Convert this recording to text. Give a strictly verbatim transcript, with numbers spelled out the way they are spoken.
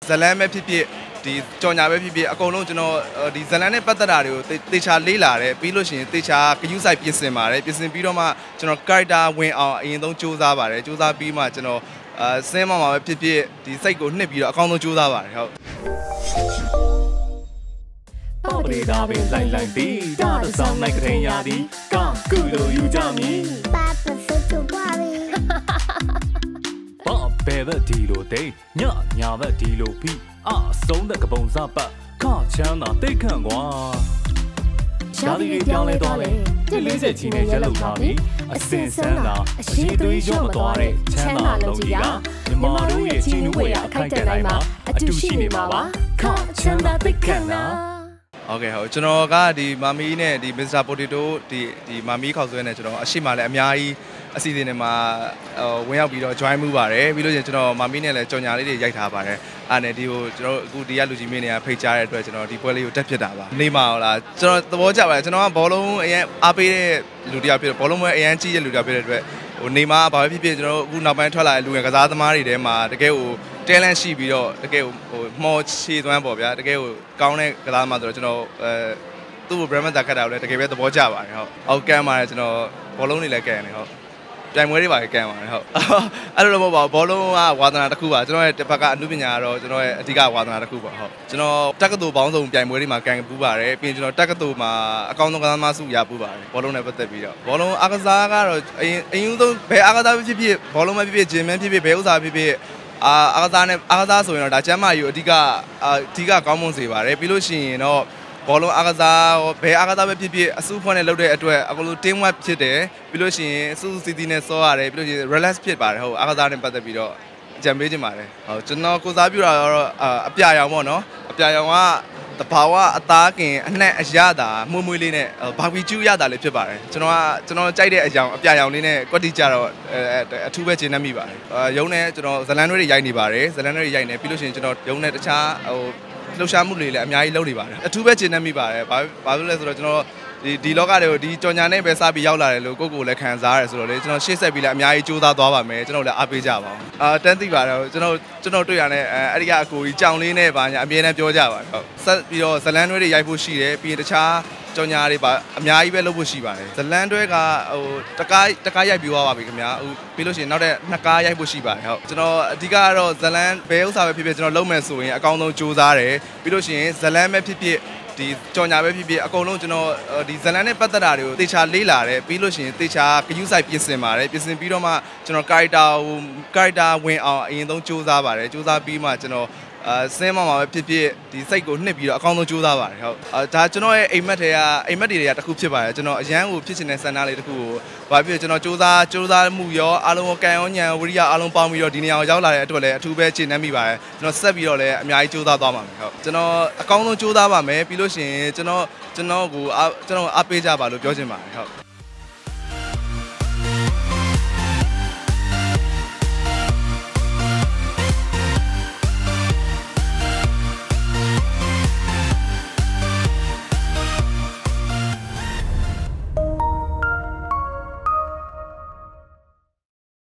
ဇလန်းပဲဖြစ်ဖြစ်ဒီကြော်ညာပဲဖြစ်ဖြစ်အကုန်လုံးကျွန်တော်ဒီဇလန်းနဲ့ပတ်သက်တာတွေကိုတေချာလေးလာတယ်ပြီးလို့ရှိရင်တေချာဂရုစိုက်ပြင်ဆင်ပါတယ်ပြင်ဆင်ပြီးတော့မှကျွန်တော် character ဝင်အောင်အရင်ဆုံးစူးစမ်းပါတယ်စူးစမ်းပြီးမှကျွန်တော်အဲစင်းမမှာပဲဖြစ်ဖြစ်ဒီစိတ်ကိုနှစ်ပြီးတော့အကောင်းဆုံးစူးစမ်းပါတယ်ဟုတ်ပေါပရီဒါပဲလိုက်လိုက်ဒီဒါတော့ဆောင်လိုက်ကလေးရသည်ကကူလို့ယူကြမည်ပါပစစ်တူပါပြီပေါဘဲဘဒီလိုတိတ်ညညာဘဒီလိုပြီးအဆုံးတဲ့ကပုံစားပတ်ခချမ်းသာတိတ်ခန့်ကွာရှားလေးပြောင်းလဲသွားတယ်တစ်လေးဆက်ချီနဲ့ရက်လောက်ထားပြီအစင်ဆန်းသာအရှိသွေးရောမသွားတဲ့ချမ်းသာလုံးကြီးကမြမတို့ရဲ့ချီနူးဝေရအခိုက်တန်တိုင်းမှာအတူရှိနေမှာပါခချမ်းသာတိတ်ခန့်သာဟုတ်ကဲ့ဟုတ်ကျွန်တော်ကဒီမာမီနဲ့ဒီ မစ္စတာ Potato ဒီဒီမာမီခေါက်ဆွဲနဲ့ကျွန်တော်အရှိမလည်းအများကြီးအစီအစဉ်တွေမှာဝင်ရောက်ပြီးတော့ join မှုပါတယ်ပြီးလို့ချင်းကျွန်တော်မာမီနဲ့လည်းကြော်ညာလေးတွေရိုက်ထားပါတယ်အားနဲ့ဒီကိုကျွန်တော်အခုဒီကလူကြီးမင်းတွေကဖိတ်ကြားတဲ့အတွက်ကျွန်တော်ဒီပွဲလေးကိုတက်ဖြစ်တာပါနေမှာဟုတ်လားကျွန်တော်သဘောကျပါတယ်ကျွန်တော်ကဘောလုံးအရင်အားပေးတဲ့လူတယောက်ဖြစ်တယ်ဘောလုံးပွဲအရင်ကြီးတဲ့လူတယောက်ဖြစ်တဲ့အတွက်ဟိုနေမှာဘာပဲဖြစ်ဖြစ်ကျွန်တော်အခုနောက်ပိုင်းထွက်လာတဲ့လူငယ်ကစားသမားတွေထဲမှာတကယ်ကိုtalent ရှိပြီးတော့တကယ်ဟိုမော်ချေသွမ်းပေါ့ဗျာတကယ်ဟိုကောင်းတဲ့ကစားသမားဆိုတော့ကျွန်တော်အဲသူ့ကို brand တာခတ်တာလည်းတကယ်ပဲသဘောကျပါတယ်ဟုတ်အောက်ကမ်းပါတယ်ကျွန်တော်ဘောလုံးတွေလည်းကမ်းတယ်ဟုတ်ပြိုင်ပွဲတွေပါကမ်းပါတယ်ဟုတ်အဲ့လိုတော့မဟုတ်ပါဘူးဘောလုံးကဝါသနာတစ်ခုပါကျွန်တော်ရဲ့တစ်ဖက်ကအမှုပညာကတော့ကျွန်တော်ရဲ့အဓိကဝါသနာတစ်ခုပါဟုတ်ကျွန်တော်တက္ကသိုလ်ပေါင်းစုံပြိုင်ပွဲတွေမှာကမ်းပူးပါတယ်ပြီးရင်ကျွန်တော်တက္ကသိုလ်မှာအကောင်းဆုံးကစားသမားစုရပူးပါတယ်ဘောလုံးနဲ့ပတ်သက်ပြီးတော့ဘောလုံးအားကစားကတော့အရင်အရင်ဆုံးဘယ်အားကစားဖြစ်ဖြစ်ဘောလုံးပဲဖြစ်ဖြစ်ဂျင်မန်းဖြစ်ဖြစ်ဘယ်ဥစ္စာဖြစ်ဖြစ်အာအားကစားနဲ့အားကစားဆိုရင်တော့ဒါကျမ်းမာရေးကိုအဓိကအဓိကကောင်းမွန်စေပါတယ်ပြီးလို့ရှိရင်တော့ဘောလုံးအားကစားဘယ်အားကစားပဲဖြစ်ဖြစ်အစုဖွဲ့နဲ့လုပ်တဲ့အတွက်အကလို့ team work ဖြစ်တယ်ပြီးလို့ရှိရင်စူးစူးစီးစီးနဲ့စောရတယ်ပြီးလို့ရှိရင် relax ဖြစ်ပါတယ်ဟုတ်အားကစားနဲ့ပတ်သက်ပြီးတော့အကြံပေးချင်ပါတယ်ဟုတ်ကျွန်တော်ကိုစားပြတာတော့အပြရောင်ပေါ့နော်အပြရောင်ကတဘာဝအသားကင်အနှက်အရတာမှုမွေးလေးနဲ့ဘာဘီကျူးရတာလေးဖြစ်ပါတယ်ကျွန်တော်ကကျွန်တော်ကြိုက်တဲ့အကြောင်းအပြရောင်လေးနဲ့ကွက်တီကြတော့အထူးပဲကျင်းနှက်မိပါတယ်ရုံးနဲ့ကျွန်တော်ဇလန်တွေရိုက်နေပါတယ်ဇလန်တွေရိုက်နေပြီးလို့ရှိရင်ကျွန်တော်ရုံးနဲ့တခြားဟိုလှုပ်ရှားမှုတွေလည်းအများကြီးလုပ်နေပါတယ်အထူးပဲကျင်းနှက်မိပါတယ်ဘာဘာလို့လဲဆိုတော့ကျွန်တော်ဒီဒီလောကတွေကိုဒီကြော်ညာနဲ့ပဲစပြီးရောက်လာတယ်လို့ကိုယ့်ကိုယ်လည်းခံစားရတယ်ဆိုတော့လေကျွန်တော်ရှေ့ဆက်ပြီးလည်းအများကြီးစူးစမ်းသွားပါမယ်ကျွန်တော်လည်းအားပေးကြပါအောင်အာတန်းသိပါတယ်ကျွန်တော်ကျွန်တော်တွေ့ရတဲ့အဲ့ဒီကအကိုကြီးကြောင်လေးနဲ့ပါညာအမြဲတမ်းပြောကြပါတယ်ဟုတ်ဆက်ပြီးတော့ဇလန်တွဲတွေရိုက်ဖို့ရှိတယ်ပြီးရင်တခြားကြော်ညာတွေပါအများကြီးပဲလုပ်ဖို့ရှိပါတယ်ဇလန်တွဲကဟိုတကားတကားရိုက်ပြီးသွားပါပြီခင်ဗျာဟိုပြီးလို့ရှိရင်နောက်တဲ့နှစ်ကားရိုက်ဖို့ရှိပါတယ်ဟုတ်ကျွန်တော်အဓိကကတော့ဇလန်ဘယ်ဥစ္စာပဲဖြစ်ဖြစ်ကျွန်တော်လုပ်မယ်ဆိုရင်အကောင်းဆုံးစူးစမ်းတယ်ပြီးလို့ရှိရင်ဇလန်ပဲဖြစ်ဖြစ်ဒီကြော်ညာပဲဖြစ်ဖြစ်အကုန်လုံးကျွန်တော်ဒီဇလန်နဲ့ပတ်သက်တာတွေကိုတေချာလေးလာတယ်ပြီးလို့ရှိရင်တေချာဂရုစိုက်ပြင်ဆင်ပါတယ်ပြင်ဆင်ပြီးတော့မှကျွန်တော် character ဟို character ဝင်အောင်အရင်ဆုံးစူးစမ်းပါတယ်စူးစမ်းပြီးမှကျွန်တော်အဲစင်းမမှာပဲဖြစ်ဖြစ်ဒီစိတ်ကိုနှစ်ပြီးတော့အကောင်းဆုံးစူးစမ်းပါတယ်ဟုတ်အဲဒါကျွန်တော်ရဲ့အိမ်မက်တွေကအိမ်မက်တွေကတစ်ခုဖြစ်ပါတယ်ကျွန်တော်အရန်ကိုဖြစ်ချင်တဲ့စံနာလေးတစ်ခုကိုဘာဖြစ်ကျွန်တော်စူးစမ်းစူးစမ်းမှုရောအားလုံးကံရောညံဝရိယအားလုံးပေါင်းပြီးတော့ဒီနေရာကိုရောက်လာတဲ့အတွက်လည်းအထူးပဲရှင်းနှံ့မိပါတယ်ကျွန်တော်ဆက်ပြီးတော့လည်းအများကြီးစူးစမ်းသွားပါမယ်ဟုတ်ကျွန်တော်အကောင်းဆုံးစူးစမ်းပါမယ်ပြီးလို့ရှိရင်ကျွန်တော်ကျွန်တော်ကိုကျွန်တော်အားပေးကြပါလို့ပြောချင်ပါတယ်ဟုတ်